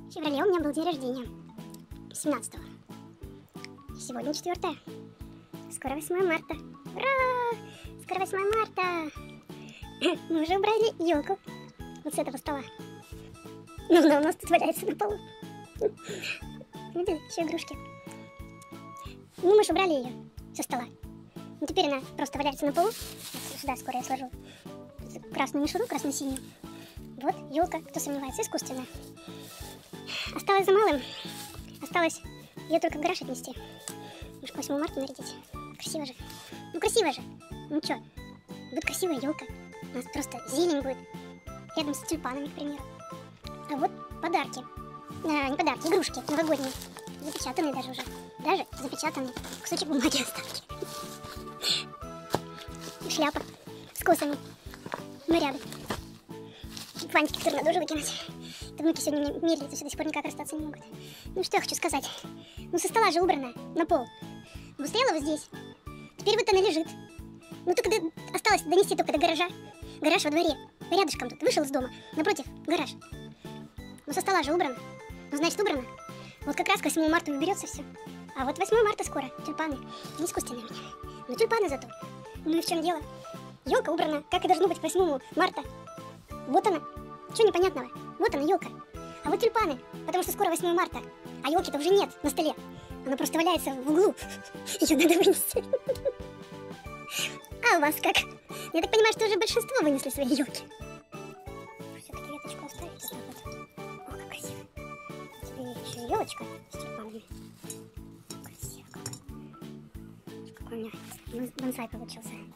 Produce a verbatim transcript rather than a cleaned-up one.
В феврале у меня был день рождения. семнадцатого. Сегодня четвёртое. Скоро восьмое марта. Ура! Скоро восьмое марта. Мы уже убрали елку вот с этого стола. Но она у нас тут валяется на полу. Видели? Еще игрушки. Ну, мы же убрали ее со стола. Ну, теперь она просто валяется на полу. Сюда скоро я сложу красную мишуру, красно-синюю. Вот, елка, кто сомневается, искусственная. Осталось за малым. Осталось ее только в гараж отнести. Может, к восьмому марта нарядить. Красиво же. Ну, красиво же. Ну, что, будет красивая елка. У нас просто зелень будет. Рядом с тюльпанами, к примеру. А вот подарки. А, не подарки, игрушки новогодние. Запечатанные даже уже. Даже запечатанные. Кусочек бумаги остатки. И шляпа с косами. Наряды. Фантики, которые надо уже выкинуть. Это внуки сегодня медлят, до сих пор никак расстаться не могут. Ну что я хочу сказать. Ну со стола же убрана на пол. Вот стояла вот здесь. Теперь вот она лежит. Ну только до... осталось донести только до гаража. Гараж во дворе. Рядышком тут. Вышел из дома. Напротив гараж. Ну со стола же убрано. Ну значит убрано. Вот как раз к восьмому марта уберется все. А вот восьмое марта скоро. Тюльпаны. Не искусственные у меня. Но тюльпаны зато. Ну и в чем дело? Елка убрана, как и должно быть к восьмому марта. Вот она. Чего непонятного? Вот она, елка. А вот тюльпаны, потому что скоро восьмое марта. А елки-то уже нет на столе. Она просто валяется в углу. Ее надо вынести. А у вас как? Я так понимаю, что уже большинство вынесли свои елки. Все-таки веточку оставить. О, как красиво. Тебе еще елочка с тюльпанами. Красиво как. Какой у меня бонсай получился.